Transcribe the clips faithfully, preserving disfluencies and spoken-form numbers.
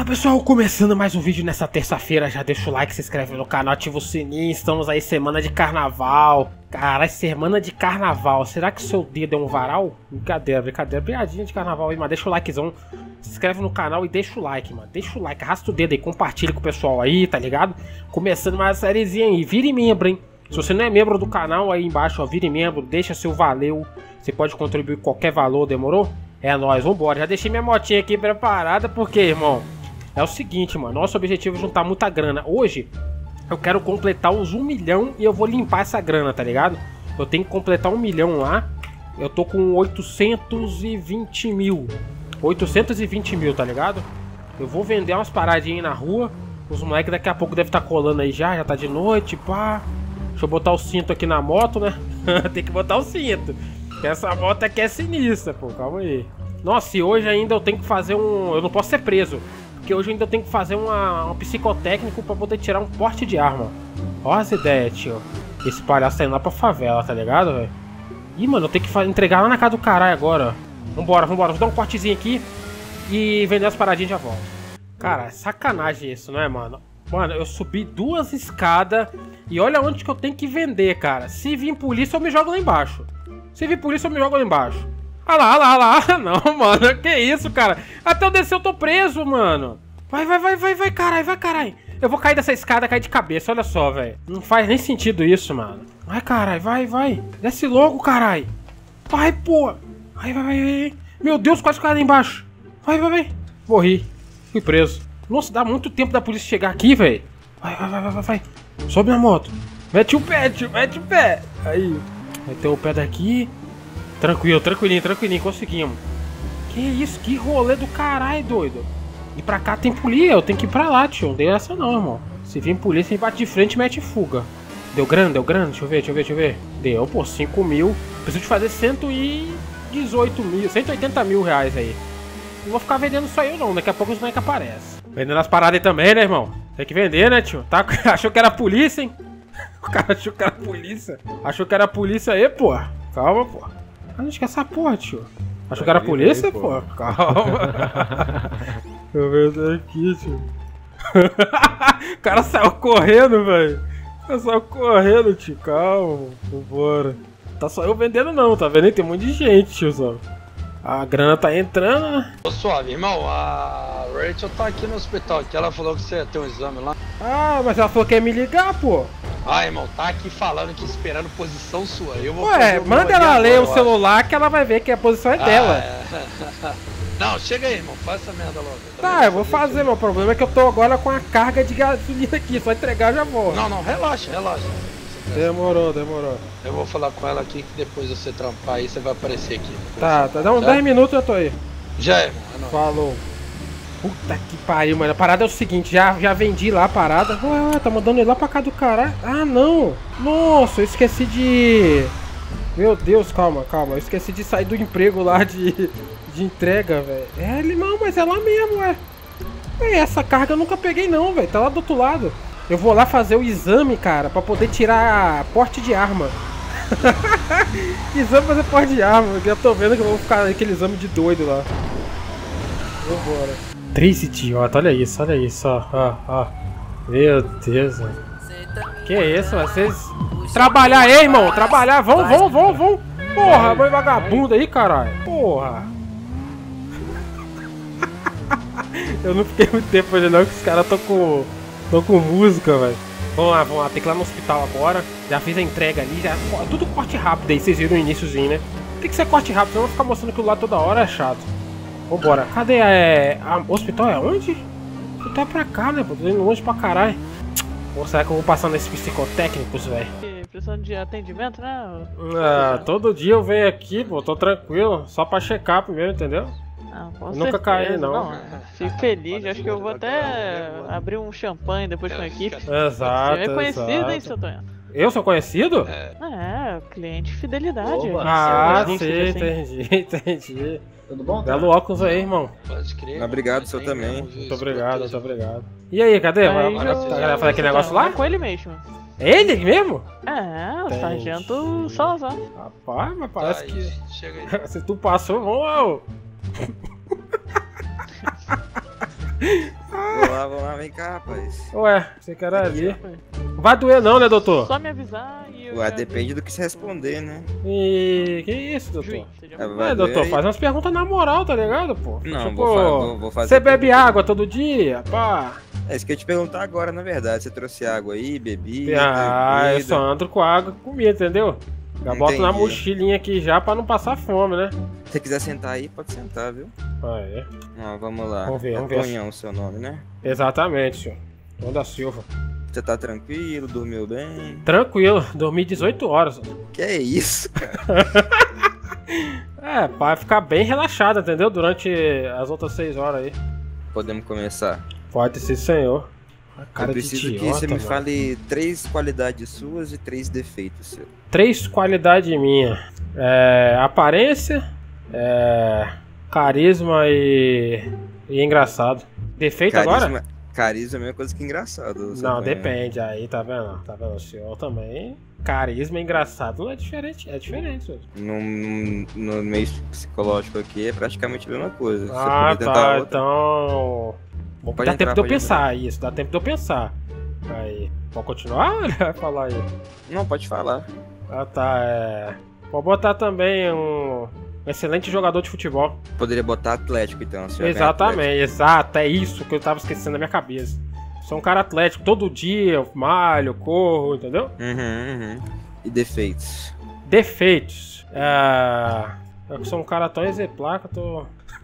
Pessoal, começando mais um vídeo nessa terça-feira, já deixa o like, se inscreve no canal, ativa o sininho, estamos aí semana de carnaval. Caralho, semana de carnaval, será que o seu dedo é um varal? Brincadeira, brincadeira, piadinha de carnaval aí, mas deixa o likezão, se inscreve no canal e deixa o like, mano, deixa o like, arrasta o dedo aí, compartilha com o pessoal aí, tá ligado? Começando mais uma sériezinha aí, vire membro, hein? Se você não é membro do canal, aí embaixo, ó, vire membro, deixa seu valeu, você pode contribuir qualquer valor, demorou? É nóis, vambora, já deixei minha motinha aqui preparada, porque, irmão, é o seguinte, mano, nosso objetivo é juntar muita grana. Hoje, eu quero completar os um milhão e eu vou limpar essa grana, tá ligado? Eu tenho que completar um milhão lá, eu tô com oitocentos e vinte mil. oitocentos e vinte mil, tá ligado? Eu vou vender umas paradinhas aí na rua, os moleques daqui a pouco devem estar colando aí já, já tá de noite, pá. Deixa eu botar o cinto aqui na moto, né? Tem que botar o cinto. Porque essa moto aqui é sinistra, pô, calma aí. Nossa, e hoje ainda eu tenho que fazer um... Eu não posso ser preso. Porque hoje eu ainda tenho que fazer uma, um psicotécnico pra poder tirar um porte de arma. Ó as ideias, tio. Esse palhaço tá indo lá pra favela, tá ligado, velho? Ih, mano, eu tenho que entregar lá na casa do caralho agora. Vambora, vambora. Vou dar um cortezinho aqui e vender as paradinhas e já volto. Cara, é sacanagem isso, não é, mano? Mano, eu subi duas escadas e olha onde que eu tenho que vender, cara. Se vir polícia, eu me jogo lá embaixo. Se vir polícia, eu me jogo lá embaixo. Ah lá, ah lá, ah lá. Não, mano, que isso, cara. Até eu descer eu tô preso, mano. Vai, vai, vai, vai, vai, caralho, vai, caralho. Eu vou cair dessa escada, cair de cabeça, olha só, velho. Não faz nem sentido isso, mano. Vai, caralho, vai, vai. Desce logo, caralho. Vai, pô. Vai, vai, vai, vai. Meu Deus, quase caí lá embaixo. Vai, vai, vai. Morri. Fui preso. Nossa, dá muito tempo da polícia chegar aqui, velho. Vai, vai, vai, vai, vai. Sobe na moto. Mete o pé, tio, mete o pé. Aí. Meteu o pé daqui. Tranquilo, tranquilinho, tranquilinho, conseguimos. Que isso, que rolê do caralho, doido. E pra cá tem polícia, eu tenho que ir pra lá, tio. Não deu essa não, irmão. Se vir polícia, a gente bate de frente e mete fuga. Deu grana, deu grana? Deixa eu ver, deixa eu ver, deixa eu ver. Deu, pô, cinco mil. Preciso de fazer cento e dezoito mil, cento e oitenta mil reais aí. Não vou ficar vendendo só eu não, daqui a pouco os moleques aparecem. Vendendo as paradas aí também, né, irmão? Tem que vender, né, tio? Tá? Achou que era polícia, hein? O cara achou que era polícia. Achou que era polícia aí, pô. Calma, pô. Onde que é essa porra, tio? Achou que era polícia, pô? Calma. Eu vejo aqui, tio. O cara saiu correndo, velho. O cara saiu correndo, tio. Calma, vambora. Tá só eu vendendo não, tá vendo? Tem um monte de gente, tiozão. A grana tá entrando, né? Ô, suave, irmão, a Rachel tá aqui no hospital, que ela falou que você ia ter um exame lá. Ah, mas ela falou que ia me ligar, pô. Ah, irmão, tá aqui falando que esperando posição sua. Eu vou Ué, manda ela ler o celular que ela vai ver que a posição é ah, dela. É. Não, chega aí, irmão, faz essa merda logo. Eu tá, eu vou fazer, meu problema é que eu tô agora com a carga de gasolina aqui, só entregar já vou. Não, não, relaxa, relaxa. Demorou, demorou. Eu vou falar com ela aqui que depois você trampar aí, você vai aparecer aqui. Tá, tá, dá uns dez minutos eu tô aí. Já é, irmão. É Falou. Puta que pariu, mano. A parada é o seguinte, já, já vendi lá a parada. Ué, ué, tá mandando ele lá pra cá do caralho. Ah, não. Nossa, eu esqueci de... Meu Deus, calma, calma. Eu esqueci de sair do emprego lá de, de entrega, velho. É, não, mas é lá mesmo, ué. É, essa carga eu nunca peguei não, velho. Tá lá do outro lado. Eu vou lá fazer o exame, cara, pra poder tirar porte de arma. Exame pra fazer porte de arma. Eu já tô vendo que eu vou ficar aquele exame de doido lá. Vambora. Três idiotas, olha isso, olha isso, ó, ó, ó. Meu Deus, mano. Que isso, vocês... Trabalhar aí, irmão, trabalhar, vão, vão, vão, vão. Porra, mãe vagabunda aí, caralho. Porra. Eu não fiquei muito tempo hoje não, que os caras tão com... Tô com música, velho. Vamos lá, vamos lá. Tem que ir lá no hospital agora. Já fiz a entrega ali, já... Tudo corte rápido aí, vocês viram no iniciozinho, né? Tem que ser corte rápido, senão eu vou ficar mostrando aquilo lá toda hora, é chato. Vambora. Cadê a... É... a... O hospital é onde? O hospital é pra cá, né? Tô indo longe pra caralho. Ou será que eu vou passar nesses psicotécnicos, velho? Precisando de atendimento, né? Ah, todo dia eu venho aqui, pô. Tô tranquilo. Só pra checar primeiro, entendeu? Não, com Nunca caí, não. não. Fico feliz, acho que eu vou até abrir um champanhe depois com a equipe. Exato, Você é conhecido, exato. hein, seu Tonho? Eu sou conhecido? É, cliente de fidelidade. Oba. Ah, sim, sim, entendi, entendi. Tudo bom? Belo óculos aí, irmão. Pode crer. Obrigado, seu também. Muito obrigado, muito obrigado. E aí, cadê? Vai eu... fazer aquele negócio lá? É com ele mesmo. É ele mesmo? É, o Entendi. sargento Salazar. Rapaz, mas parece Tá, que... chega aí. Se tu passou, vamos... Vamos lá, vamos lá, vem cá, rapaz. Ué, você quer ali. Não vai doer não, né, doutor? Só me avisar e eu. Ué, já depende vejo. do que você responder, né? E... Que isso, doutor? Juiz, você já É, me- vai Ué, doutor, doer faz aí. umas perguntas na moral, tá ligado, pô? Não, Tipo, vou, fa vou, vou fazer. você bebe água todo dia, pá? É isso que eu ia te perguntar agora, na verdade. Você trouxe água aí, bebida? Ah, eu comida? só ando com água e comida, entendeu? Já boto na Entendi. mochilinha aqui já pra não passar fome, né? Se você quiser sentar aí, pode sentar, viu? Ah, é. Não, vamos lá. Vamos ver, é vamos ver. Tonhão o seu nome, né? Exatamente, senhor. João da Silva. Você tá tranquilo, dormiu bem? Tranquilo, dormi dezoito horas. Que é isso? É, pra ficar bem relaxado, entendeu? Durante as outras seis horas aí. Podemos começar. Pode ser, senhor. A cara eu de preciso idiota, que você me mano. fale três qualidades suas e três defeitos seus. Três qualidades minhas. É, aparência, é, carisma e, e engraçado. Defeito agora? Carisma, carisma é a mesma coisa que engraçado. você Não, conhece. depende. Aí, tá vendo? Tá vendo? O senhor também. Carisma e engraçado não é diferente. É diferente, senhor. No, no, no meio psicológico aqui é praticamente a mesma coisa. Você Ah, podia tentar tá. outra. Então. Bom, Pode dá entrar, tempo de eu pode pensar isso. Dá tempo de eu pensar. Aí. Pode continuar? Ou ele vai falar aí. Não, pode falar. Ah, tá. É. Pode botar também um. Um excelente jogador de futebol. Poderia botar Atlético, então. se jogar em Exatamente, exato, é isso que eu tava esquecendo na minha cabeça. Sou um cara atlético, todo dia eu malho, corro, entendeu? Atlético. Uhum, uhum. E defeitos? Defeitos. É... Eu sou um cara tão exemplar que eu tô.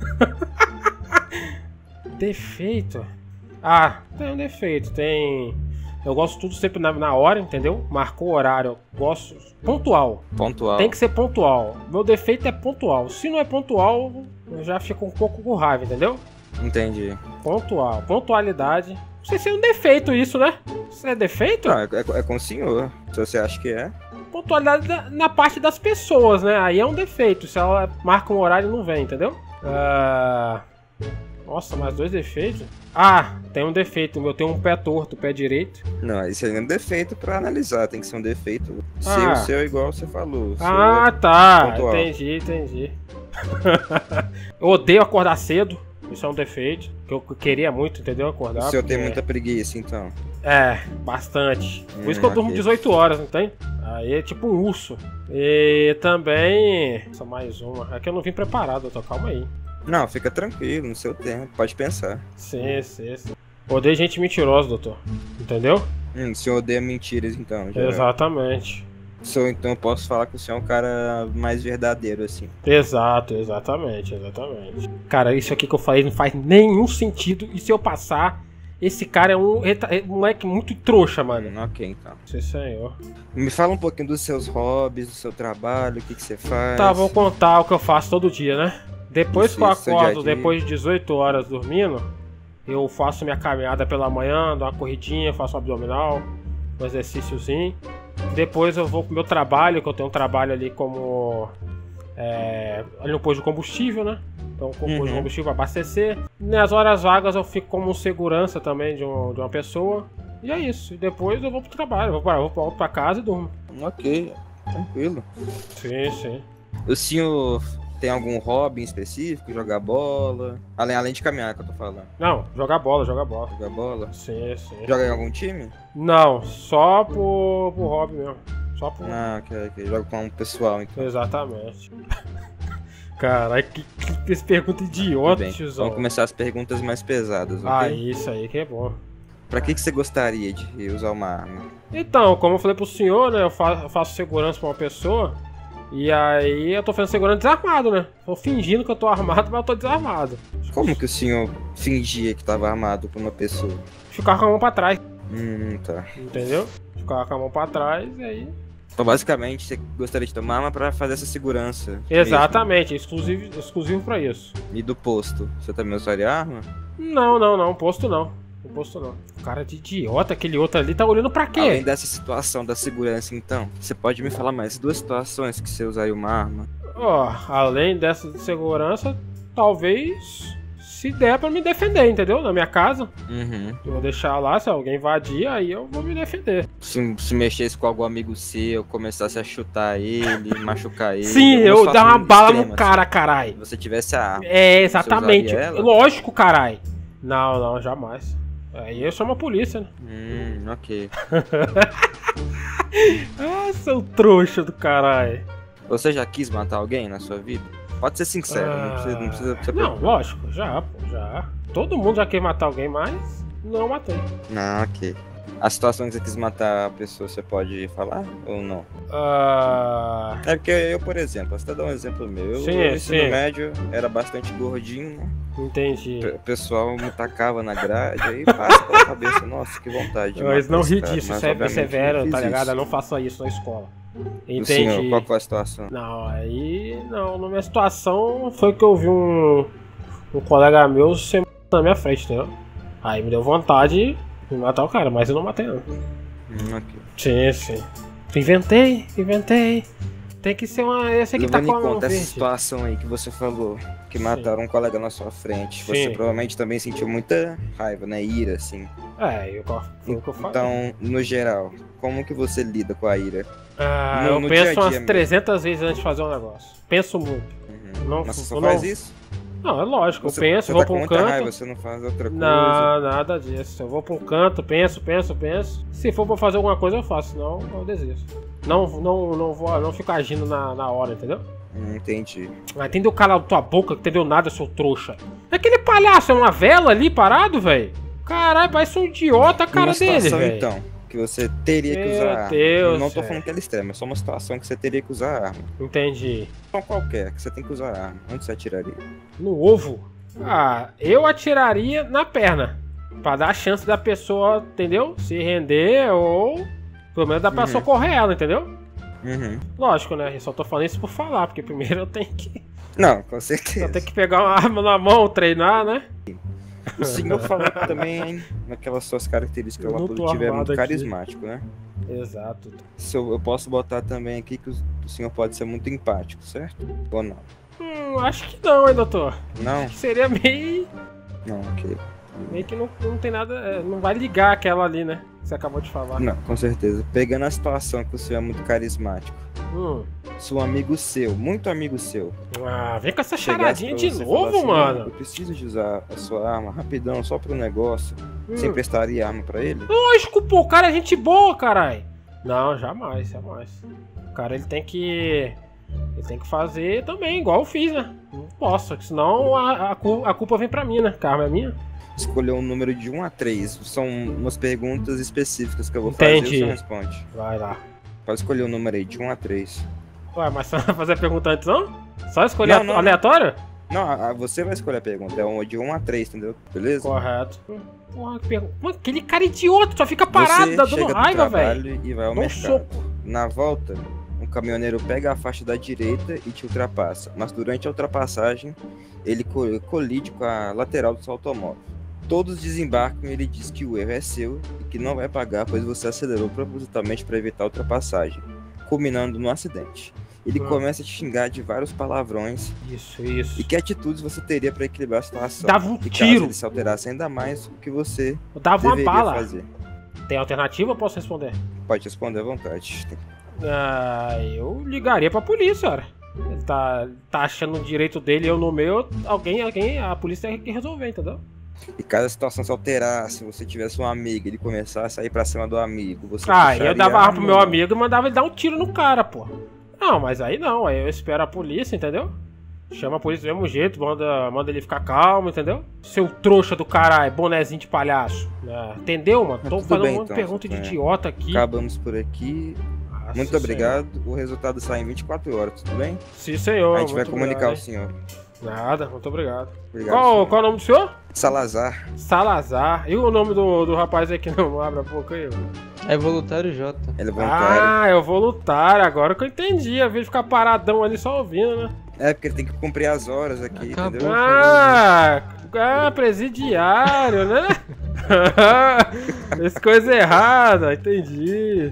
Defeito? Ah, tem um defeito, tem. Eu gosto tudo sempre na, na hora, entendeu? Marcou o horário, eu gosto. Pontual. Pontual. Tem que ser pontual. Meu defeito é pontual. Se não é pontual, eu já fico um pouco com raiva, entendeu? Entendi. Pontual. Pontualidade. Não sei se é um defeito isso, né? Se é defeito? Não, é, é, é com o senhor. Se você acha que é. Pontualidade na, na parte das pessoas, né? Aí é um defeito. Se ela marca um horário e não vem, entendeu? Ah... Nossa, mais dois defeitos? Ah, tem um defeito. Eu tenho um pé torto, pé direito. Não, isso aí é um defeito pra analisar. Tem que ser um defeito. Ah. Seu, seu, igual você falou. Seu Ah, é tá. pontual. Entendi, entendi. Eu odeio acordar cedo. Isso é um defeito. Que eu queria muito, entendeu? Acordar. O senhor tem porque- muita preguiça, então. É, bastante. Por isso Hum, que eu durmo ok. dezoito horas, não tem? Aí é tipo um urso. E também. Só mais uma. É que eu não vim preparado, doutor. Calma aí. Não, fica tranquilo, no seu tempo. Pode pensar. Sim, sim, sim. Odeio gente mentirosa, doutor. Entendeu? Hum, o senhor odeia mentiras, então. Já. Exatamente. O senhor, então, eu posso falar que o senhor é um cara mais verdadeiro, assim. Exato, exatamente, exatamente. Cara, isso aqui que eu falei não faz nenhum sentido. E se eu passar, esse cara é um, reta- é um moleque muito trouxa, mano. Hum, ok, então. Sim, senhor. Me fala um pouquinho dos seus hobbies, do seu trabalho, o que, que você faz. Tá, vou contar o que eu faço todo dia, né? Depois Isso, que eu isso, seu acordo, dia a dia. depois de dezoito horas dormindo, eu faço minha caminhada pela manhã, dou uma corridinha, faço um abdominal, um exercíciozinho. Depois eu vou pro meu trabalho, que eu tenho um trabalho ali como... É, ali no posto de combustível, né? Então, com o posto de Uhum. combustível abastecer. Nas horas vagas eu fico como um segurança também de, um, de uma pessoa. E é isso. E depois eu vou pro trabalho, eu vou pra, eu volto pra casa e durmo. Ok, tranquilo. Sim, sim. O senhor tem algum hobby em específico? Jogar bola? Além, além de caminhar, que eu tô falando. Não, jogar bola, jogar bola. Jogar bola? Sim, sim. Joga em algum time? Não, só por, por hobby mesmo. Só por. Ah, ok, ok. Joga com um pessoal, então. Exatamente. Caralho, que, que, que pergunta Tudo idiota, bem. tiozão. Vamos começar as perguntas mais pesadas, ok? Ah, isso aí que é bom. Pra que, que você gostaria de usar uma arma? Então, como eu falei pro senhor, né? Eu faço, eu faço segurança pra uma pessoa. E aí eu tô fazendo segurança desarmado, né? Tô fingindo que eu tô armado, mas eu tô desarmado. Como que o senhor fingia que tava armado pra uma pessoa? Ficar com a mão pra trás, Hum, tá. entendeu? Ficar com a mão pra trás e aí. Então, basicamente, você gostaria de tomar arma pra fazer essa segurança. Exatamente, exclusivo, exclusivo pra isso. mesmo. E do posto? Você também usaria arma? Não, não, não, posto não. Não posto não. Cara de idiota, aquele outro ali tá olhando pra quê? Além dessa situação da segurança, então, você pode me falar mais duas situações que você usaria uma arma? Ó, além dessa de segurança, talvez se der pra me defender, entendeu? Na minha casa. Uhum. Eu vou deixar lá, se alguém invadir, aí eu vou me defender. Se, se mexesse com algum amigo seu, começasse a chutar ele, machucar ele... Sim, eu algumas dar uma situações bala no extremas, cara, carai. Se você tivesse a arma. É, exatamente. usaria ela? Lógico, carai. Não, não, jamais. Aí eu chamo a polícia, né? Hum, ok. Ah, seu trouxa do caralho. Você já quis matar alguém na sua vida? Pode ser sincero, Ah, não precisa, não precisa ser não, lógico, já, pô, já. Todo mundo já quer matar alguém, mas não matei. Não, ok. A situação que você quis matar a pessoa, você pode falar ou não? Ah, É porque eu, por exemplo, você dar um exemplo meu. Eu, Sim, no ensino sim. médio, era bastante gordinho, né? entendi. O pessoal me tacava na grade, aí passa pela cabeça, nossa, que vontade de Mas matar não esse ri cara, disso, mas isso é obviamente severo, não tá fiz ligado? isso. Não faça isso na escola. O Entendi. senhor, qual foi a situação? Não, aí. Não, na minha situação foi que eu vi um. Um colega meu se na minha frente, entendeu? Aí me deu vontade de matar o cara, mas eu não matei não. Hum, ok. Sim, sim. Inventei, inventei. Tem que ser uma. Esse aqui tá Levando com em a conta essa verde. situação aí que você falou, que Sim. mataram um colega na sua frente, você Sim. provavelmente também sentiu muita raiva, né? Ira, assim. É, eu, foi o que eu falei. Então, no geral, como que você lida com a ira? Ah, no- eu no penso dia a dia umas mesmo. trezentas vezes antes de fazer um negócio. Penso muito. Uhum. Não- Mas você só eu faz não- isso? Não, é lógico, Você, eu penso, você vou tá pra com um muita canto. raiva, você não faz outra coisa. Não, nada disso. Eu vou pra um canto, penso, penso, penso. Se for pra fazer alguma coisa, eu faço, senão eu desisto. Não, não, não vou, não fico agindo na, na hora, entendeu? Hum, entendi. Ah, entendeu o cara da tua boca que entendeu nada, seu trouxa? Aquele palhaço é uma vela ali parado, velho? Caralho, parece um idiota a cara Uma dele, situação, velho. então, que você teria que Meu usar arma. Deus, não tô velho. falando que ela é extrema, é só uma situação que você teria que usar arma. Entendi. Então qualquer, que você tem que usar arma. Onde você atiraria? No ovo? Ah, eu atiraria na perna. Pra dar a chance da pessoa, entendeu? Se render ou pelo menos dá pra Uhum. socorrer ela, entendeu? Uhum. Lógico, né? Eu só tô falando isso por falar, porque primeiro eu tenho que, Não, com eu certeza. tenho que pegar uma arma na mão, treinar, né? O senhor falou também naquelas suas características Eu lá não tô positivas, é armado muito aqui. carismático, né? Exato. Se eu, eu posso botar também aqui que o, o senhor pode ser muito empático, certo? Ou não? Hum, acho que não, hein, doutor? Não? Seria meio. Não, ok. Meio que não, não tem nada. é, Não vai ligar aquela ali, né? Que você acabou de falar. Não, com certeza. Pegando a situação que o senhor é muito carismático, Hum. se um amigo seu, muito amigo seu, Ah, vem com essa chegasse charadinha pra de você e falar novo, assim, mano. eu preciso de usar a sua arma rapidão, só pro negócio, Hum. você emprestaria a arma pra ele? Lógico, pô, o cara é gente boa, caralho. Não, jamais, jamais. O cara ele tem que. Ele tem que fazer também, igual eu fiz, né? Não posso, senão a, a, cu- a culpa vem pra mim, né? A arma é minha. Escolher um número de um a três. São umas perguntas específicas que eu vou Entendi. fazer e você responde. Vai lá. Pode escolher um número aí, de um a três. Ué, mas você vai fazer a pergunta antes, não? Só escolher Não, a- não, não. aleatório? Não, a- a- você vai escolher a pergunta. É um de um a três, entendeu? Beleza? Correto. Porra, que pergunta. Mano, aquele cara idiota, só fica parado, Você dá dando chega do raiva, velho. trabalho e vai ao Dá um mercado. soco. Na volta, um caminhoneiro pega a faixa da direita e te ultrapassa. Mas durante a ultrapassagem, ele co- colide com a lateral do seu automóvel. Todos desembarcam e ele diz que o erro é seu e que não vai pagar, pois você acelerou propositalmente para evitar a ultrapassagem, culminando no acidente. Ele Hum. começa a te xingar de vários palavrões. Isso, isso. E que atitudes você teria para equilibrar a situação? Dava um e caso tiro. ele se alterasse ainda mais, o que você Eu dava uma deveria bala. fazer? Tem alternativa ou posso responder? Pode responder à vontade. Ah, eu ligaria pra polícia, cara. Ele tá, tá achando o direito dele, eu no meu, alguém, alguém, a polícia tem que resolver, entendeu? E caso a situação se alterasse, você tivesse um amigo, ele começasse a ir pra cima do amigo, você Ah, puxaria eu dava a arma pro meu ou não? amigo e mandava ele dar um tiro no cara, pô. Não, mas aí não, aí eu espero a polícia, entendeu? Chama a polícia do mesmo jeito, manda, manda ele ficar calmo, entendeu? Seu trouxa do caralho, bonezinho de palhaço. Ah, entendeu, mano? Tô tudo fazendo bem, uma então, pergunta de é. idiota aqui. Acabamos por aqui. Nossa Muito Senhora. obrigado. O resultado sai em vinte e quatro horas, tudo bem? Sim, senhor. a gente vai muito comunicar obrigado, ao senhor. hein? Nada, muito obrigado. Obrigado. Qual, senhor. qual é o nome do senhor? Salazar. Salazar. E o nome do, do rapaz aí que não abre a boca aí? É voluntário J. Ele é voluntário. Ah, eu vou lutar, agora que eu entendi. A vez de ficar paradão ali só ouvindo, né? É, porque ele tem que cumprir as horas aqui, Acabou. entendeu? Ah, ah, presidiário, né? Fez coisa errada, entendi.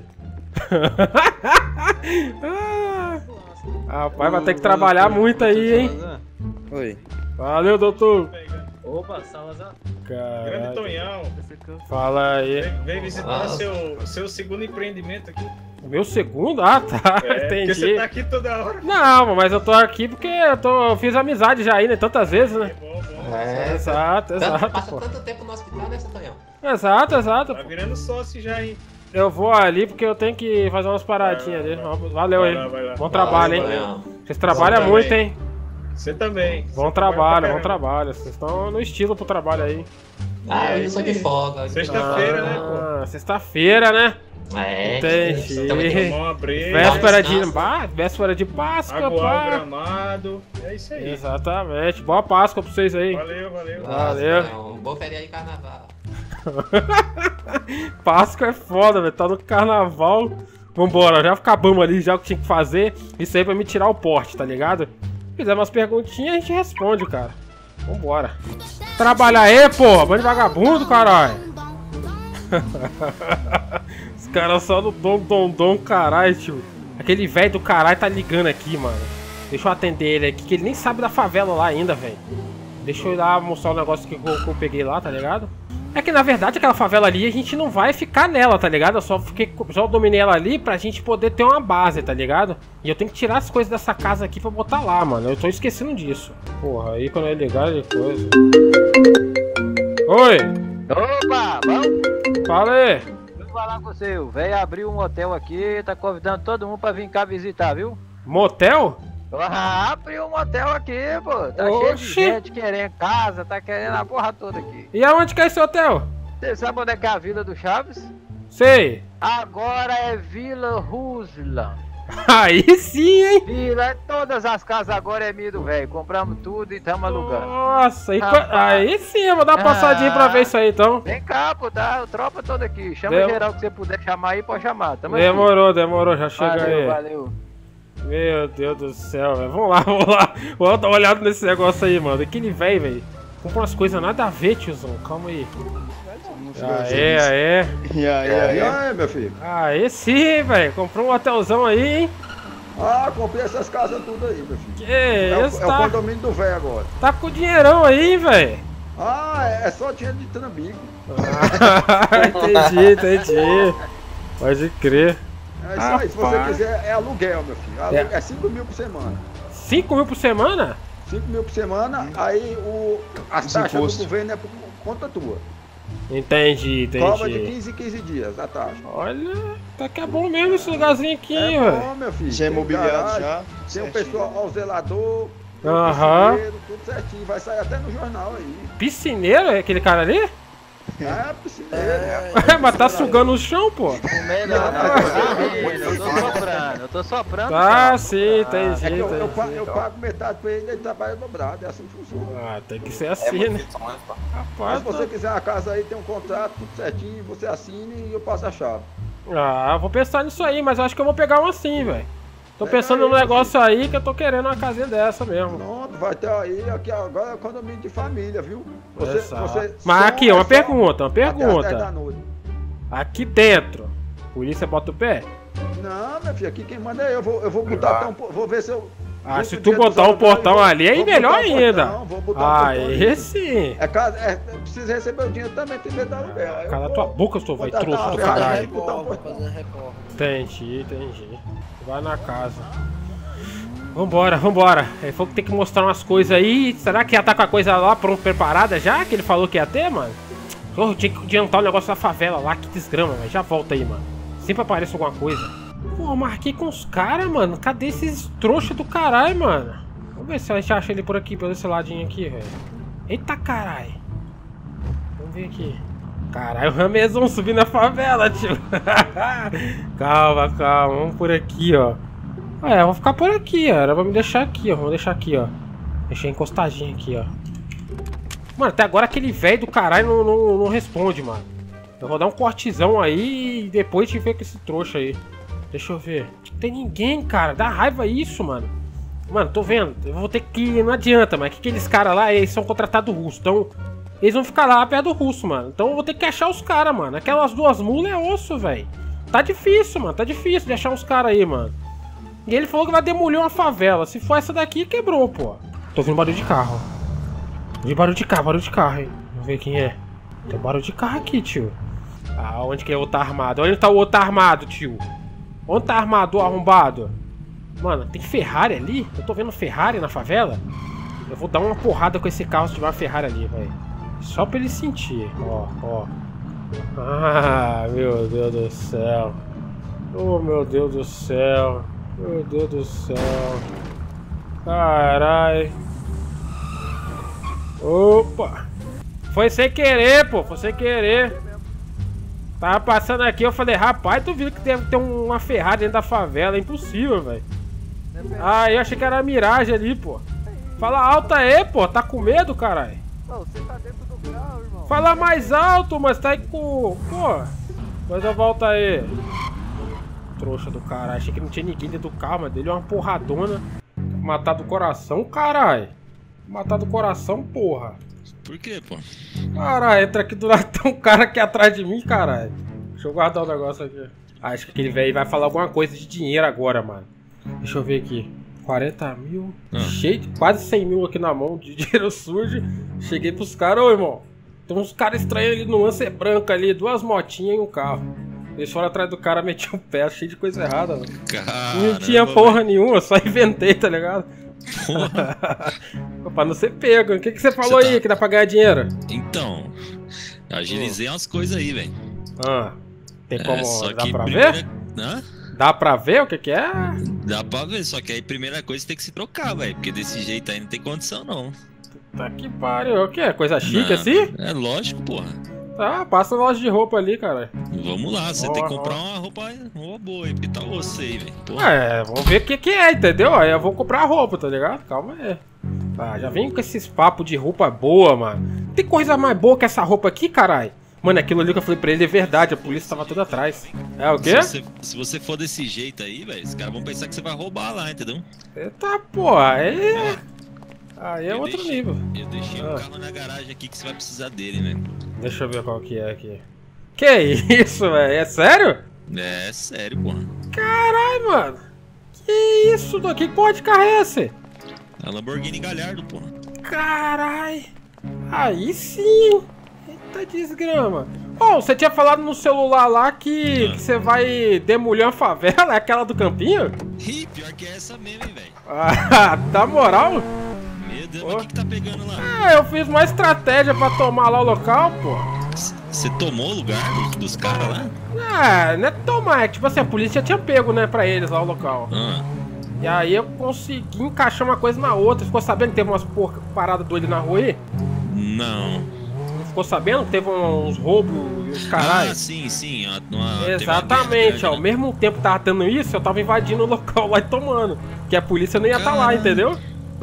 ah, rapaz, vai ter que trabalhar muito aí, hein? Oi. Valeu, doutor. Opa, Salazar. Grande Caralho. Tonhão. Fala aí. Vem, vem visitar Ah. seu, seu segundo empreendimento aqui. O meu segundo? Ah, tá. É, porque você Entendi. tá aqui toda hora. Não, mas eu tô aqui porque eu, tô, eu fiz amizade já aí, né? Tantas vezes, né? Bom, bom. É, exato, tanto, exato, passa pô. tanto tempo no hospital, né, Santonhão? Exato, exato. Tá virando sócio já, hein? Eu vou ali porque eu tenho que fazer umas paradinhas ali. Valeu aí. Vai lá, vai lá. Bom trabalho, hein? Santonhão. Vocês trabalham Você muito, também. hein? Você também. Bom Você trabalho, trabalha bom pra caramba. trabalho. Vocês estão no estilo pro trabalho aí. Ah, eu sou de folga. hoje Sexta-feira, eu- né, pô? Ah, sexta-feira, né? É, Entendi. também tem- Tomar uma breja. Véspera de, descanso. ah, véspera de Páscoa, Aguar o pá. gramado. É isso aí. Exatamente. Boa Páscoa pra vocês aí. Valeu, valeu. Nossa, Valeu. Santonhão, Bom feriado de carnaval. Páscoa é foda, velho. Tá no carnaval. Vambora, já acabamos ali já o que tinha que fazer. Isso aí pra me tirar o porte, tá ligado? Fizer umas perguntinhas, a gente responde, cara. Vambora. Trabalha aí, pô. Bando de vagabundo, caralho. Os caras só no dom, dom, dom, caralho, tio. Aquele velho do caralho tá ligando aqui, mano. Deixa eu atender ele aqui, que ele nem sabe da favela lá ainda, velho. Deixa eu ir lá mostrar o negócio que eu, que eu peguei lá, tá ligado? É que na verdade aquela favela ali a gente não vai ficar nela, tá ligado? Eu só, fiquei, só dominei ela ali pra gente poder ter uma base, tá ligado? E eu tenho que tirar as coisas dessa casa aqui pra botar lá, mano. Eu tô esquecendo disso. Porra, aí quando é ligar de coisa. Oi! Opa, vamos? Fala aí! Deixa eu falar com você. O velho abriu um hotel aqui, tá convidando todo mundo pra vir cá visitar, viu? Motel? Ah, abriu um hotel aqui, pô. Tá cheio de Oxi. gente querendo casa, tá querendo a porra toda aqui. E aonde que é esse hotel? Você sabe onde é que é a Vila do Chaves? Sei! Agora é Vila Ruslan. Aí sim, hein? Vila, todas as casas agora é minha do velho. Compramos tudo e estamos alugando. Nossa, e qua- Rapaz. aí sim, eu vou dar uma passadinha pra ver isso aí então. Vem cá, pô, tá? Tropa toda aqui. Chama Dem- geral que você puder chamar aí, pode chamar. Tamo aqui. Demorou, demorou, já chega Valeu, aí. valeu. Meu Deus do céu, velho. Vamos lá, vamos lá. Vamos dar uma olhada nesse negócio aí, mano. Aquele velho, velho. Compra umas coisas nada a ver, tiozão. Calma aí. Aê, aê. E aí, E aí? aí, meu filho? Aê sim, velho. Comprou um hotelzão aí, hein? Ah, comprei essas casas tudo aí, meu filho. Que É, o, isso, é o tá, condomínio do velho agora. tá com dinheirão aí, velho. Ah, é, é só dinheiro de trambico. Ah, entendi, entendi. Pode crer. É isso aí, se você Rapaz. quiser, é aluguel, meu filho. Alu- É cinco mil por semana. cinco mil por semana? cinco mil por semana, aí o, as Os taxas do impostos. governo é por conta tua. Entendi, Cobra de entendi. quinze em quinze dias a taxa. Olha, tá que é bom mesmo esse lugarzinho aqui, É velho. bom, meu filho. Já é Tem imobiliado garagem, já? Tem o certinho. pessoal ao zelador, tem o Aham. piscineiro, tudo certinho. Vai sair até no jornal aí. Piscineiro, é aquele cara ali? É, piscineiro. Mas tá sugando o chão, pô. Comendo, eu tô soprando, eu tô soprando. Tá, cara. sim, entendi, É que eu, eu, pa- entendi. eu pago metade pra ele, ele trabalha dobrado, é assim que funciona. Ah, tem que ser assim, né? Mas Rapaz, se você quiser a casa aí, tem um contrato, tudo certinho, você assina e eu passo a chave. ah, vou pensar nisso aí, mas eu acho que eu vou pegar um assim, velho. Tô Pega pensando aí, num negócio aí que eu tô querendo uma casinha dessa mesmo. Pronto, vai ter aí, aqui agora é condomínio de família, viu? Você, Exato. você Mas só aqui, é uma só pergunta, uma até as dez da pergunta. noite. Aqui dentro, polícia bota o pé? Não, meu filho, aqui quem manda é eu. Vou, eu vou botar até um. po- Vou ver se eu. Ah, junto se o tu dia dos botar um aluguéis, portão vou- ali, aí vou melhor botar um ainda. portão, vou botar um portão Aí ali. sim. É, casa, é, precisa receber o dinheiro também primeiro da aluguel. Aí eu Cala vou- tua boca, seu vou velho botar trouxa uma do ferrada caralho. aí, botar um portão. Entendi, entendi. Vai na casa. Vambora, vambora. Ele falou que tem que mostrar umas coisas aí. Será que já tá com a coisa lá pronta, preparada já? Que ele falou que ia ter, mano? Oh, tinha que adiantar o negócio da favela lá, que desgrama, velho. Já volta aí, mano. Sempre aparece alguma coisa. Pô, eu marquei com os caras, mano. Cadê esses trouxas do caralho, mano? Vamos ver se a gente acha ele por aqui, pelo esse ladinho aqui, velho. Eita caralho. Vamos ver aqui. Caralho, o Ramezão subindo a favela, tio. Calma, calma. Vamos por aqui, ó. Ah, é, eu vou ficar por aqui, ó. Era pra me deixar aqui, ó. Vamos deixar aqui, ó. Deixei encostadinho aqui, ó. Mano, até agora aquele velho do caralho não, não, não responde, mano. Eu vou dar um cortezão aí e depois a gente vê com esse trouxa aí. Deixa eu ver. Não tem ninguém, cara. Dá raiva isso, mano. Mano, tô vendo. Eu vou ter que... Não adianta, mas que aqueles caras lá, eles são contratados russos. Então, eles vão ficar lá perto do russo, mano. Então eu vou ter que achar os caras, mano. Aquelas duas mulas é osso, velho. Tá difícil, mano. Tá difícil de achar uns caras aí, mano. E ele falou que vai demolir uma favela. Se for essa daqui, quebrou, pô. Tô ouvindo barulho de carro. Vi barulho de carro, barulho de carro, hein. Vamos ver quem é. Tem barulho de carro aqui, tio. Ah, onde que é o outro armado? Onde tá o outro armado, tio? Onde tá armado o arrombado? Mano, tem Ferrari ali? Eu tô vendo Ferrari na favela? Eu vou dar uma porrada com esse carro se tiver uma Ferrari ali, velho. Só pra ele sentir. Ó, ó. Ah, meu Deus do céu. Oh, meu Deus do céu. Meu Deus do céu. Carai. Opa. Foi sem querer, pô. Foi sem querer. Tava passando aqui, eu falei, rapaz, tu viu que deve ter uma Ferrari dentro da favela. É impossível, velho. Ah, eu achei que era a miragem ali, pô. Fala alto aí, pô. Tá com medo, caralho? Você tá dentro do carro, irmão. Fala mais alto, mas tá aí com... Pô. Mas a volta aí. Trouxa do caralho. Achei que não tinha ninguém dentro do carro, mas dele é uma porradona. Matar do coração, caralho. Matar do coração, porra. Por quê, pô? Caralho, entra aqui do lado, tem um cara aqui atrás de mim, caralho. Deixa eu guardar o negócio aqui. Acho que aquele velho vai falar alguma coisa de dinheiro agora, mano. Deixa eu ver aqui. quarenta mil. Ah. Cheio de quase cem mil aqui na mão de dinheiro sujo. Cheguei pros caras, ô irmão. Tem uns caras estranhos ali no Lancer branco ali, duas motinhas e um carro. Eles foram atrás do cara, meti o pé, cheio de coisa errada, mano. Não tinha porra véio. nenhuma, só inventei, tá ligado? Pra não ser pego. O que, que você falou você aí tá... que dá pra ganhar dinheiro? Então, eu agilizei hum. umas coisas aí, velho. Ah, tem como. É, só dá que pra primeira... ver? Hã? Dá pra ver o que que é? Dá pra ver, só que aí primeira coisa tem que se trocar, velho. Porque desse jeito aí não tem condição, não. Tá que pariu. O que é? Coisa chique não, assim? É lógico, porra. Tá, passa na loja de roupa ali, cara. Vamos lá, você oh, tem que comprar oh. uma roupa, uma roupa boa aí, porque tá você aí, velho. É, vamos ver o que que é, entendeu? Aí eu vou comprar a roupa, tá ligado? Calma aí. Tá, já vem com esses papos de roupa boa, mano. Tem coisa mais boa que essa roupa aqui, caralho? Mano, aquilo ali que eu falei pra ele é verdade, a polícia tava toda atrás. É o quê? Se você, se você for desse jeito aí, velho, os caras vão pensar que você vai roubar lá, entendeu? Eita, porra, aí... É. Aí é eu outro deixei, nível. Eu deixei ah. o carro na garagem aqui que você vai precisar dele, velho. Deixa eu ver qual que é aqui. Que isso, velho? É sério? É, sério, porra. Caralho, mano. Que isso, daqui? Que porra de carro é esse? É a Lamborghini Gallardo, porra. Caralho. Aí sim. Eita desgrama. Bom, oh, você tinha falado no celular lá que, ah. que você vai demolir uma favela, é aquela do Campinho? Ih, pior que é essa mesmo, hein, velho. Ah, dá moral? Meu Deus, mas o que que tá pegando lá? Ah, eu fiz uma estratégia pra tomar lá o local, pô. Você tomou o lugar dos, dos caras lá? Ah, não é tomar, é tipo assim, a polícia já tinha pego, né, pra eles lá o local. Ah. E aí eu consegui encaixar uma coisa na outra. Ficou sabendo que teve umas porra, paradas doidas na rua aí? Não. Ficou sabendo que teve uns roubos e os caralho? Ah, sim, sim. Uma, exatamente, ó. Ao mesmo tempo que tava dando isso, eu tava invadindo o local lá e tomando. Que a polícia não ia estar tá lá, entendeu?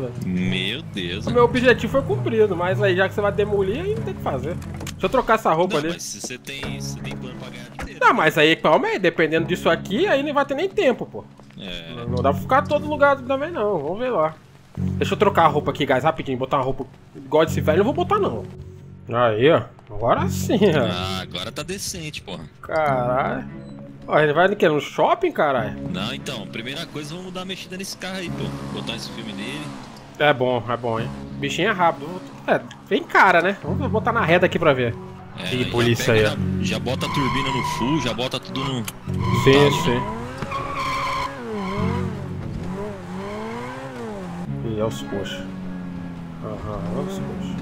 Meu Deus. O meu objetivo foi cumprido, mas aí já que você vai demolir, aí não tem o que fazer. Deixa eu trocar essa roupa não, ali. Mas se você tem, você tem plano pra ganhar dinheiro. Não, mas aí, calma aí, dependendo disso aqui, aí não vai ter nem tempo, pô. É. Não, não dá pra ficar todo lugar também, não. Vamos ver lá. Deixa eu trocar a roupa aqui, guys, rapidinho. Botar uma roupa igual desse velho, não vou botar, não. Aí, ó. Agora sim, ó. Ah, agora tá decente, porra. Caralho. Ó, ele vai no que? No shopping, caralho? Não, então, primeira coisa, vamos dar uma mexida nesse carro aí, pô. Botar esse filme nele. É bom, é bom, hein. O bichinho é rápido. É, bem cara, né? Vamos botar na reta aqui pra ver. É, e polícia aí, ó. Já, já bota a turbina no full, já bota tudo no... Sim, talo, sim. Né? E é os coxos. Aham, é os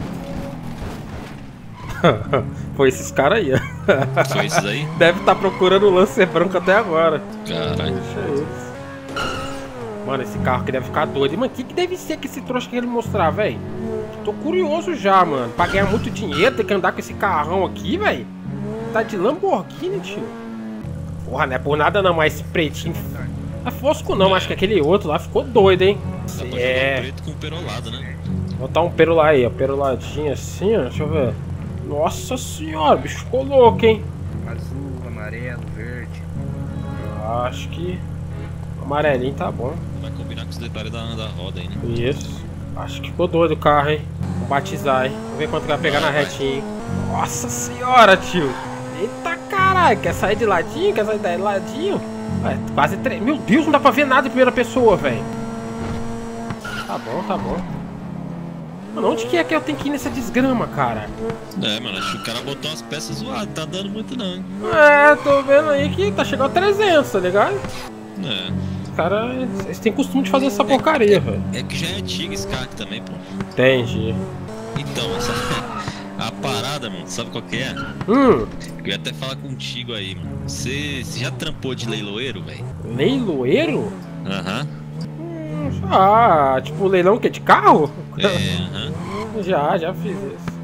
coxos. Foi esses caras aí, ó. Foi esses aí? Deve estar tá procurando o Lancer branco até agora. Caralho. Deixa eles. Mano, esse carro aqui deve ficar doido. E, mano, o que, que deve ser que esse trouxa quer ele mostrar, velho? Tô curioso já, mano. Pra ganhar muito dinheiro, tem que andar com esse carrão aqui, velho. Tá de Lamborghini, tio. Porra, não é por nada não, mas esse pretinho... É fosco não, é. Acho que aquele outro lá ficou doido, hein? Dá pra é. jogar um preto com perolado, né? Vou botar um perolar aí, ó. Peroladinho assim, ó. Deixa eu ver. Nossa senhora, o bicho ficou louco, hein? Azul, amarelo, verde. Eu acho que... amarelinho tá bom. Vai combinar com os detalhes da, da roda aí, né? Isso. Acho que ficou doido o carro, hein? Vou batizar, hein? Vamos ver quanto vai pegar vai, na retinha, hein? Nossa senhora, tio! Eita caralho! Quer sair de ladinho? Quer sair de ladinho? É, quase três. Meu Deus, não dá pra ver nada em primeira pessoa, velho. Tá bom, tá bom. Mano, onde que é que eu tenho que ir nessa desgrama, cara? É, mano, acho que o cara botou umas peças zoadas, tá dando muito não, hein? É, tô vendo aí que tá chegando a trezentos, tá ligado? É. caras, eles têm costume de fazer essa porcaria, velho. É que já é antigo esse carro aqui também, pô. Entendi. Então, essa, a parada, mano, sabe qual que é? Hum. Eu ia até falar contigo aí, mano. Você, você já trampou de leiloeiro, velho? Leiloeiro? Aham. Hum, ah, tipo leilão que é de carro? É, aham. Já, já fiz isso.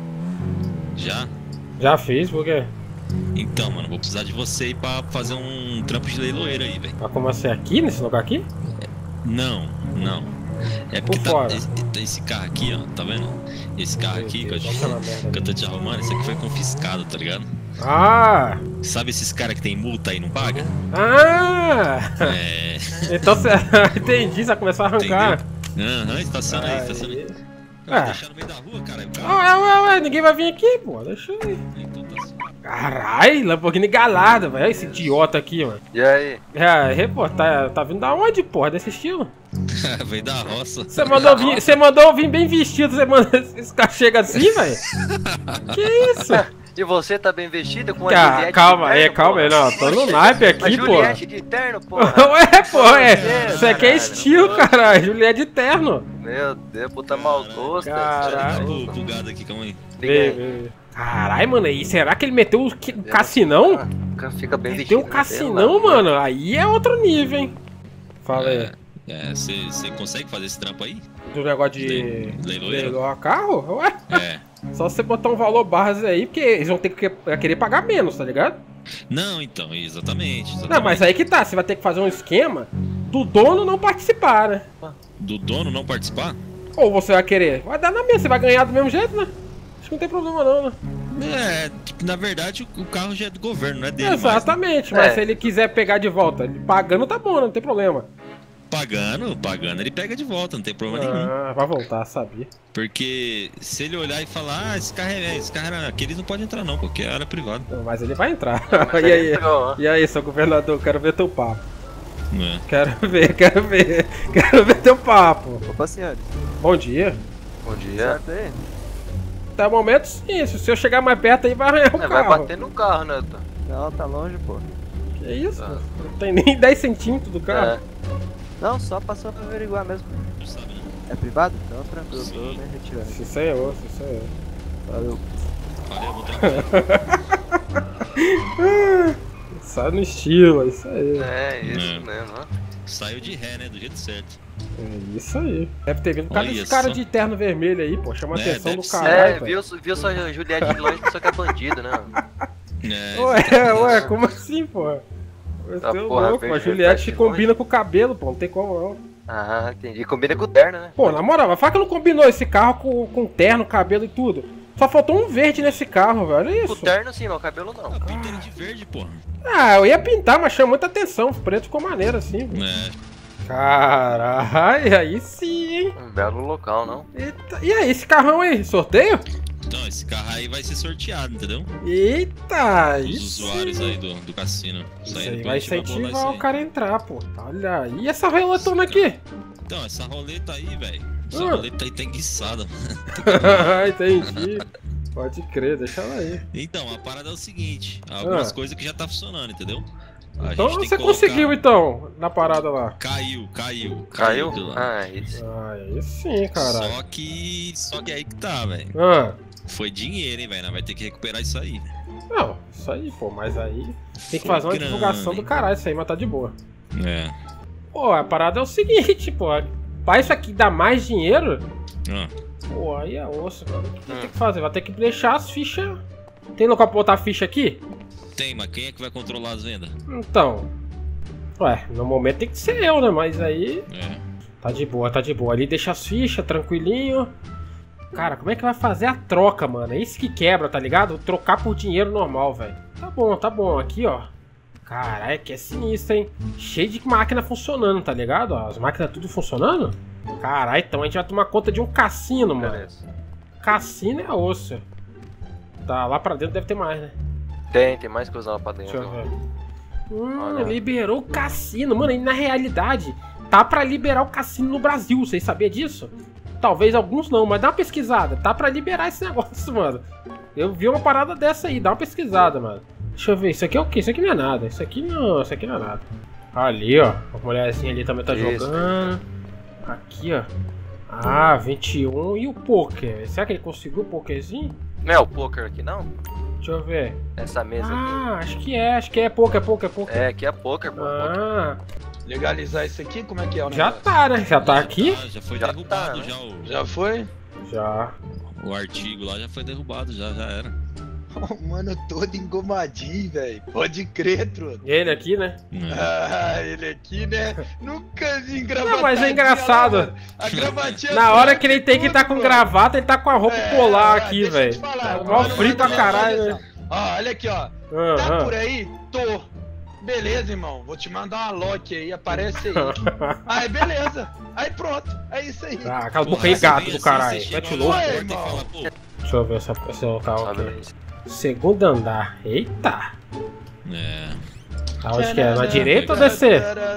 Já? Já fiz, por quê? Então, mano, vou precisar de você aí pra fazer um trampo de leiloeiro aí, velho. Mas como assim, aqui, nesse lugar aqui? Não, não. É porque Por tá, fora. esse, esse carro aqui, ó, tá vendo? Esse carro Meu aqui que eu, Deus, te, nossa, merda. que eu tô te arrumando, esse aqui foi confiscado, tá ligado? Ah! Sabe esses caras que tem multa aí e não paga? Ah! É. Então você... Entendi, você começou a arrancar. Aham, estaciona aí, Aí. estaciona aí. Ah. Vai deixar no meio da rua, cara. Ué, ué, ué, ninguém vai vir aqui, pô, deixa aí. Então tá assim. Caralho, Lamborghini galada, velho. Esse idiota aqui, mano. E aí? É, pô, tá, tá vindo da onde, porra, desse estilo? Veio da roça. Você mandou vir, você mandou vir bem vestido, você manda esse cara chega assim, velho? Que isso? E você tá bem vestido com a Ca- Juliette calma de aí, terno, calma aí, porra? não, tô no naipe A aqui, pô. Juliette de terno, porra. Ué, pô, é. Deus, Isso aqui é caralho. estilo, caralho. Juliette de terno. Meu Deus, puta mal gosto. Caralho. Tô bugado aqui, calma aí. Vê, vê. Caralho, mano, e será que ele meteu o que- cassinão? Ah, Fica bem vestido. Meteu o né? cassinão, Sei lá. mano. Aí é outro nível, hein. Fala aí. É, você consegue fazer esse trampo aí? Do negócio de Le- leiloeiro? leiloar carro? Ué? É. Só você botar um valor base aí, porque eles vão ter que querer pagar menos, tá ligado? Não, então, exatamente, exatamente. Não, mas aí que tá, você vai ter que fazer um esquema do dono não participar, né? Do dono não participar? Ou você vai querer? Vai dar na mesma, você vai ganhar do mesmo jeito, né? Acho que não tem problema não, né? É, tipo, na verdade o carro já é do governo, não é dele Exatamente, mais, né? mas É. se ele quiser pegar de volta, ele pagando tá bom, né? Não tem problema. mais. Pagando, pagando, ele pega de volta, não tem problema nenhum. Ah, vai voltar, sabia. Porque se ele olhar e falar, ah, esse carro é, esse carro era aquele, não pode entrar não, porque é área privada. Não, mas ele vai entrar. Mas e ele aí? entrou, ó. E aí, seu governador, quero ver teu papo. É. Quero ver, quero ver. Quero ver teu papo. Opa, senhores. Bom dia. Bom dia. Até o momento, sim. Se o senhor chegar mais perto aí, vai arranhar o É, carro. vai bater no carro, né, Tô? Não, tá longe, pô. Que isso? Tá. Não tem nem dez centímetros do carro. É. Não, só passou pra averiguar mesmo. Tu sabe, né? É privado? Então tranquilo, Sim. tô me retirando. Se isso aí é osso, isso aí é. Valeu. Valeu, vou tranquilo. Sai no estilo, é isso aí. É, isso É. mesmo, ó. Saiu de ré, né? Do jeito certo. É isso aí. Deve ter vindo por causa Olha desse cara só. de terno vermelho aí, pô. Chama a É, atenção deve do ser. caralho. É, velho. viu, viu só a Juliette de longe, pensou que é bandido, né? É, Ué, ué, como assim, pô? Você Tá, é porra, louco, a verde Juliette reflete combina com o cabelo, pô. Não tem como não. Ah, entendi. Combina com o terno, né? Pô, na moral, mas fala que não combinou esse carro com, com terno, cabelo e tudo. Só faltou um verde nesse carro, velho. Olha Com o isso. terno sim, mas o cabelo não. Ah, pinta ele de verde, porra. Ah, eu ia pintar, mas chama muita atenção. O preto ficou maneiro assim. velho. É. Caralho, aí sim, hein? Um belo local, não? Eita. E aí, esse carrão aí? Sorteio? Então, esse carro aí vai ser sorteado, entendeu? Eita, Os isso. usuários aí do, do cassino. Isso aí aí depois vai a gente bolar isso incentivar aí. o cara a entrar, pô. Olha aí. E essa relatona aqui? Então, essa roleta aí, velho. Essa Ah. roleta aí tá enguiçada. Entendi. Pode crer, deixa ela aí. Então, a parada é o seguinte: algumas Ah. coisas que já tá funcionando, entendeu? A Então gente tem você que colocar- conseguiu então, na parada lá. Caiu, caiu. Caiu? de lá. Ah, isso. Ah, aí sim, caralho. Só que. Só que aí que tá, velho. Ah, Foi dinheiro, hein, velho. Nós vai ter que recuperar isso aí. não, isso aí, pô, mas aí tem que Foi fazer uma grana, divulgação do hein? caralho, isso aí, mas tá de boa. É. Pô, a parada é o seguinte, pô, pra isso aqui dar mais dinheiro, Ah, pô, aí é osso, mano. O que Hum. tem que fazer? Vai ter que deixar as fichas. Tem local pra botar ficha aqui? tem, mas quem é que vai controlar as vendas? Então. Ué, no momento tem que ser eu, né? Mas aí. É. Tá de boa, tá de boa. Ali deixa as fichas, tranquilinho. Cara, como é que vai fazer a troca, mano? É isso que quebra, tá ligado? Trocar por dinheiro normal, velho. Tá bom, tá bom. Aqui, ó. Caralho, que é sinistro, hein? Cheio de máquina funcionando, tá ligado? Ó, as máquinas tudo funcionando. Caralho, então a gente vai tomar conta de um cassino, mano. Beleza. Cassino é osso. Tá, lá pra dentro deve ter mais, né? Tem, tem mais coisa lá pra dentro. Deixa eu ver. Hum, Olha. liberou o cassino. Mano, e na realidade, tá pra liberar o cassino no Brasil. Vocês sabiam disso? Talvez alguns não, mas dá uma pesquisada. Tá pra liberar esse negócio, mano. Eu vi uma parada dessa aí, dá uma pesquisada, mano. Deixa eu ver, isso aqui é o quê? Isso aqui não é nada. Isso aqui não, isso aqui não é nada. Ali, ó. A mulherzinha ali também tá Isso. jogando. Aqui, ó. Ah, vinte e um. E o poker? Será que ele conseguiu o pokerzinho? Não é o poker aqui, não? Deixa eu ver. Essa mesa Ah, acho que é. Acho que é poker, poker, poker. aqui. É, aqui é poker, pô. Ah, Legalizar isso aqui, como é que é o já negócio? tá, né? Já tá aqui? Ah, já foi Já derrubado tá, já o, Já foi? Já. o artigo lá, já foi derrubado, já, já era. Oh, mano, todo engomadinho, velho. Pode crer, truta. Ele aqui, né? Ah, ele aqui, né? Nunca vi engravatadinha. Não, mas é engraçado. lá, mano. A gravatinha. Na hora branca que ele tem que estar tudo, com mano. gravata, ele tá com a roupa É, polar ah, aqui, deixa eu velho. te falar, Tá mano, mó mano, frio pra mano, caralho, olha né? só. Ó, olha aqui, ó. Ah, Tá ah. por aí? Tô. Beleza, irmão. Vou te mandar uma lock aí, aparece aí. Aí, beleza. Aí pronto. É isso aí. Ah, cala a boca aí, gato do caralho. Mete louco. Oi, irmão. Deixa eu ver essa, esse local aqui. Beleza. Segundo andar. Eita. É. Aonde que é? Na direita ou descer?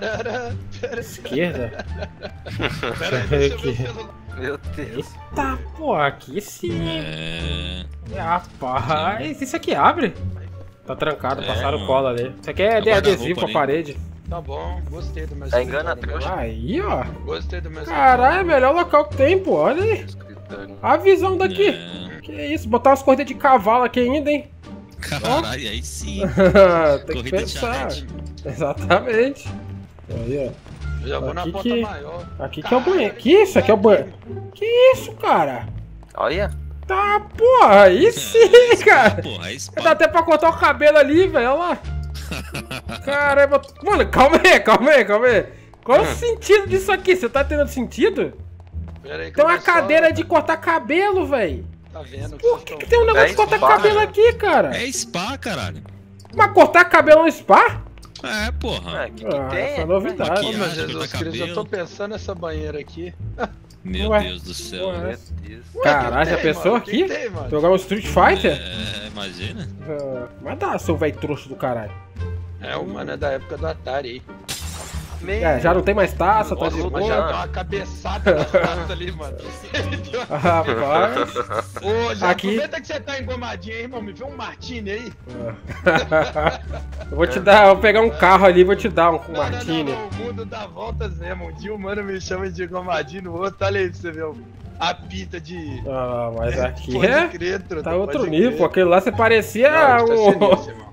Esquerda? Pera aí, Deixa eu ver deixa eu ver aqui. o celular. Meu Deus. Eita, pô, aqui sim. É. Rapaz, isso aqui abre? Tá trancado, É, passaram mano. cola ali. Isso aqui é de É o adesivo pra guarda-roupa parede. Tá bom, gostei do meu Tá engana, escritório, trouxa. Aí, ó. mano. Gostei do meu Caralho, é o melhor local que tem, pô. Olha aí. Escritório. A visão daqui. É. Que isso, botar umas corridas de cavalo aqui ainda, hein? Caralho, aí sim. Tem que Corrida de pensar. charrete. Exatamente. Aí, ó. Já vou na Aqui porta que- maior. Aqui que é o banheiro. Que isso? Aqui é o banheiro. Que isso, cara? Olha. Tá, porra, aí sim, cara. Porra, aí Dá até pra cortar o cabelo ali, velho. Olha lá. Caramba. Mano, calma aí, calma aí, calma aí. Qual é o sentido disso aqui? Você tá tendo sentido? Pera aí, que Tem eu uma vou só- cadeira de cortar cabelo, velho. Tá vendo? Por que, que tem um negócio É de cortar spa, cabelo né? aqui, cara? É spa, caralho. Mas cortar cabelo no spa? É, porra. É, que que Ah, tem? essa é novidade. Ô, Maquiagem, meu cortar Jesus Cristo, eu tô cabelo. pensando nessa banheira aqui. Meu Ué. Deus do céu. Ué. né? Meu Deus. Ué, Caralho, que já tem, pensou mano? Que aqui? tem, mano? Jogar um Street Fighter? É, imagina. Ah, mas dá, seu velho trouxa do caralho. É, o mano é da época do Atari aí. É, já não tem mais taça, tá Nossa, de mas já deu boa. uma cabeçada nas taças ali, mano. Ele deu uma- Rapaz. Ô, já Aqui- aproveita que você tá engomadinho aí, irmão. Me vê um Martini aí. Eu vou te dar, eu vou pegar um carro ali e vou te dar um Não, não, Martini. não, não, o mundo dá voltas mesmo. Um dia o mano me chama de engomadinho, no outro, olha aí pra você ver o- a pita de... Ah, mas aqui Pode é. crer, truta, Tá pode outro crer. nível, pô. Aquele lá você parecia Não, tá um. sinistro, irmão.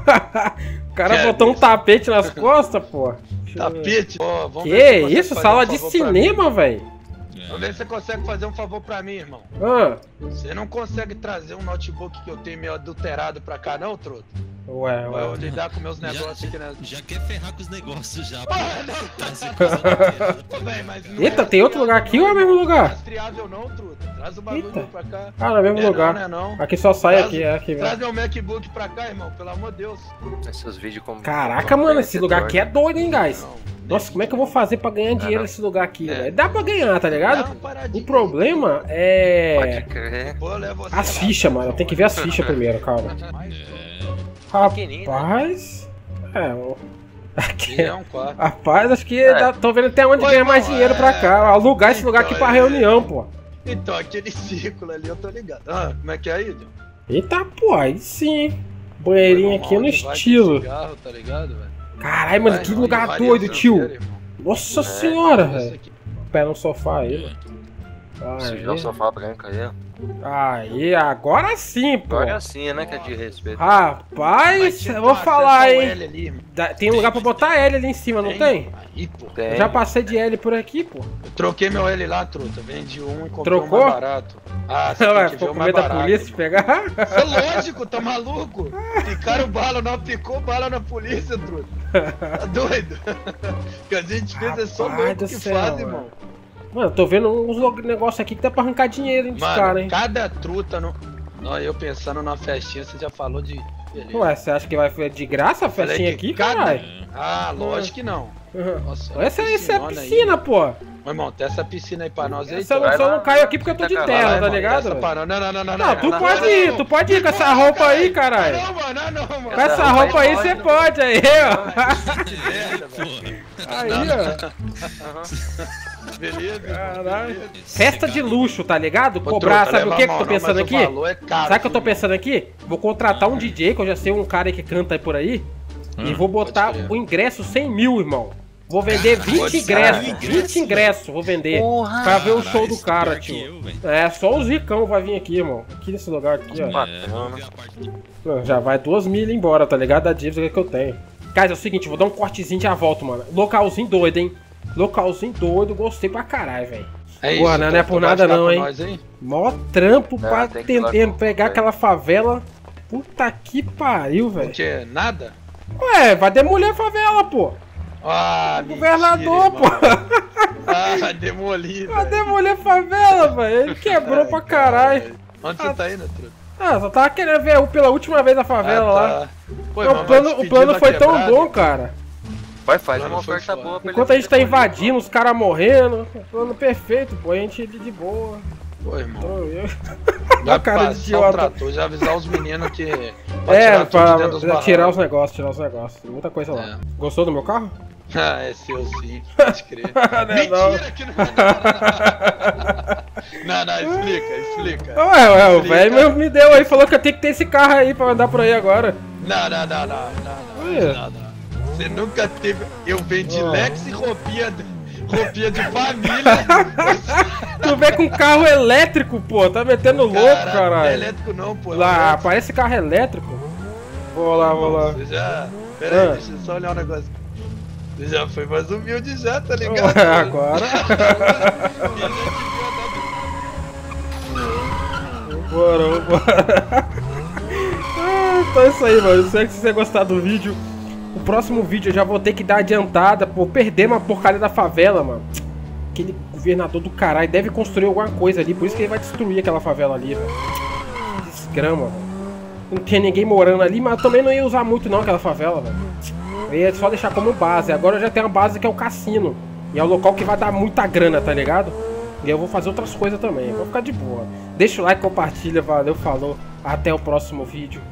O cara Que botou um isso? tapete nas costas, pô. Deixa eu ver. Tapete. Ó, vamos Que ver se você consegue isso? fazer Sala um de favor pra cinema, mim. velho. Vamos ver se você consegue fazer um favor pra mim, irmão. Ah, Você não consegue trazer um notebook que eu tenho meio adulterado pra cá, não, truta? ué, Pra eu ué. lidar com meus Já, negócios aqui, né? já quer ferrar com os negócios já. pô. Ah, não. Trazer coisa alterada. Ô, véi, mas não Eita, é tem outro lugar aqui ou é o mesmo lugar? rastreável não, truta. Traz o bagulho Eita. pra cá. Ah, no mesmo Não é lugar. Não, não, é não. Aqui só sai Traz- aqui, é aqui, Traz velho. meu MacBook pra cá, irmão, pelo amor de Deus. Esses vídeos como. Caraca, mano, esse lugar aqui é doido, hein, guys? Não, Nossa, como é que eu vou fazer pra ganhar dinheiro não. nesse lugar aqui, É. velho? Dá pra ganhar, tá Dá ligado? uma paradinha O problema Pode é. crer. Pô, leva você As lá. fichas, mano. Tem que ver as fichas primeiro, calma. É. Pequenininho, né? Rapaz. É, o- aqui. Aqui é um quarto. Rapaz, acho que É. dá- tô vendo até onde Oi, ganhar mais irmão, dinheiro pra é. cá. Alugar esse lugar aqui Então, pra é. reunião, pô. Então, aquele círculo ali, eu tô ligado. Ah, como é que é aí, John? Eita, pô, aí sim. Banheirinho aqui no Onde vai ter estilo. cigarro, tá ligado, velho? Caralho, mano, Vai, que não, lugar de doido, várias tio. fronteiras, irmão. Nossa É, senhora, Isso velho. aqui. Pé no sofá aí, mano. Sujou o Aí, sofá branco aí, ó. aí, agora sim, pô. Agora sim, né? Que é de respeito. Rapaz, Tinha eu que vou ter falar, acesso ao hein. L ali, irmão. Dá- Tem lugar pra botar L ali em cima, não tem? Aí, pô. Tem. Eu já passei de L por aqui, pô. Eu troquei meu L lá, truta. Vendi um e comprei Trocou? um mais barato. Ah, você Ué, tem que ver ficou o com mais medo da barato. polícia te pegar? Isso é lógico, tá maluco? Picaram bala, não picou bala na polícia, truta. Tá doido? O que a gente fez é só Rapaz louco do que céu, faz, mano. irmão. Mano, eu tô vendo uns lo- negócios aqui que dá pra arrancar dinheiro hein, dos Mano, caras, hein? cada truta no... Não, eu pensando na festinha, você já falou de... Beleza. Ué, você acha que vai ser de graça a Falei festinha que aqui, cada- caralho? Ah, lógico que não. Nossa, olha Essa, a essa é a piscinona aí. piscina, pô. Meu irmão, tem essa piscina aí pra nós aí. Essa eu então. não, só não caio aqui porque eu tô de Vai lá, terno, tá irmão, ligado? essa velho? pra nós. Não, não, não, não, Não, tu não, pode não, ir, não. tu pode ir com essa Não, roupa aí, caralho. caralho. Não, mano, não, não, mano. Com essa roupa aí você pode aí, ó. Que merda, velho. Aí, ó. Beleza. Caralho. beleza. Festa de luxo, tá ligado? Ô, Cobrar, truta, sabe o leva que a que eu mão, tô não, pensando mas aqui? o valor é caro, Sabe o que eu tô viu, pensando aqui? Vou contratar um D J, que eu já sei um cara aí que canta aí por aí. E vou botar o ingresso cem mil, irmão. Vou vender vinte ingressos. vinte ingressos vou vender. Porra. Pra ver o show do cara, pior que tio. eu, É, só os ricão vai vir aqui, irmão. Aqui nesse lugar aqui, ó. É, vamos ver a parte de- Não, já vai duas mil embora, tá ligado? Da dívida que eu tenho. Cara, é o seguinte, vou dar um cortezinho e já volto, mano. Localzinho doido, hein? Localzinho doido, gostei pra caralho, velho. É Porra, não é tu- por tu vai nada ficar não, com hein? nós aí? Mó trampo Não, pra tem que ir lá tentar com- pegar é. aquela favela. Puta que pariu, velho. Porque nada? Ué, vai demolir a favela, pô. Ah, Governador, mentira, pô. irmão. Ah, demolido. Vai demolir a favela, velho. Ele quebrou pra caralho. Onde você tá indo, truta? Ah, só tava querendo ver pela última vez a favela Ah, lá. tá. Pô, Não, irmão, o plano, vai o despedir plano da foi tão quebrada. bom, cara. Vai, faz Plano uma foi oferta foda. boa pra Enquanto a ele gente tá fazer invadindo, os caras morrendo. Plano perfeito, pô. A gente de de boa. Pô, irmão. Então, eu... Vai cara de passar o idiota. trator, já avisar os meninos que... pra É, tirar tudo de dentro dos pra tirar barracos. os negócios, tirar os negócios. Tem muita coisa lá. É. Gostou do meu carro? Ah, é seu sim, pode crer. Não é não. Mentira que não é. Não, não, explica, explica. Ué, ué, o Explica. velho mesmo me deu aí, falou que eu tenho que ter esse carro aí pra andar por aí agora. Não, não, não, não, não, Ué. não, não, não. Você nunca teve... Eu vendi Oh. Lex e roupinha de, roupinha de família. Tu vem com carro elétrico, pô, tá metendo louco, Caralho, não é caralho. elétrico não, pô. é Lá, elétrico. parece carro elétrico. Vou lá, vou lá. Você já... Pera aí, Ah. deixa eu só olhar um negócio. Você já foi mais humilde já, tá ligado? Ué, agora. Vambora, vambora. Ah, então é isso aí, mano. Espero que vocês tenham gostado do vídeo. O próximo vídeo eu já vou ter que dar adiantada, pô. Perder uma porcaria da favela, mano. Aquele governador do caralho deve construir alguma coisa ali, por isso que ele vai destruir aquela favela ali, velho. Desgrama, velho. Não tem ninguém morando ali, mas eu também não ia usar muito não aquela favela, velho. Eu ia só deixar como base. Agora eu já tenho uma base que é o cassino. E é o local que vai dar muita grana, tá ligado? E eu vou fazer outras coisas também. Vou ficar de boa. Deixa o like, compartilha, valeu, falou. Até o próximo vídeo.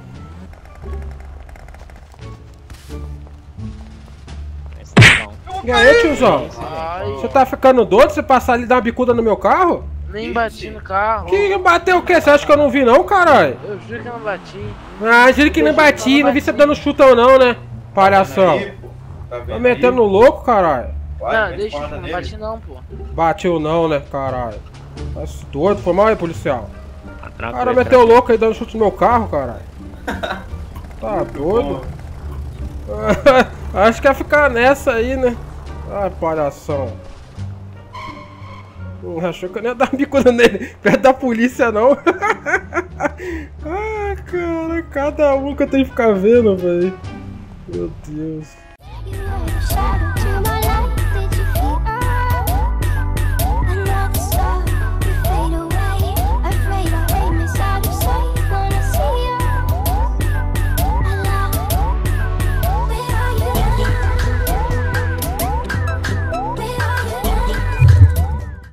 E aí, tiozão? Você tá ficando doido? Você passar ali e dar uma bicuda no meu carro? Nem bati no carro. Que bateu o quê? Você acha que eu não vi não, caralho? Eu juro que eu não bati. Ah, juro que não bati. Não vi você dando chutão não, né? Palhação. Tá metendo louco, caralho. Não, deixa eu não bati não, pô. Bateu não, né, caralho? Tá doido? Foi mal aí, policial? O tranquilo, cara meteu louco aí dando chute no meu carro, caralho. Tá doido? Acho que ia ficar nessa aí, né? Ai, palhação. Hum, achou que eu não ia dar bicuda nele perto da polícia, não. Ah, cara, cada um que eu tenho que ficar vendo, velho. Meu Deus.